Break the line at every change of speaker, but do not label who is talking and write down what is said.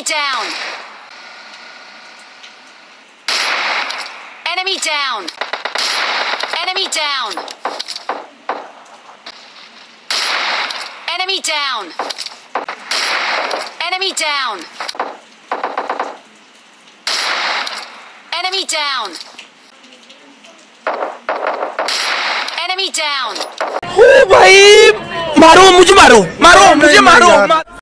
down! Enemy down! Enemy down! Enemy down! Enemy down! Enemy down! Enemy down!
ओ भाई मारो मुझे मारो मारो मुझे मारो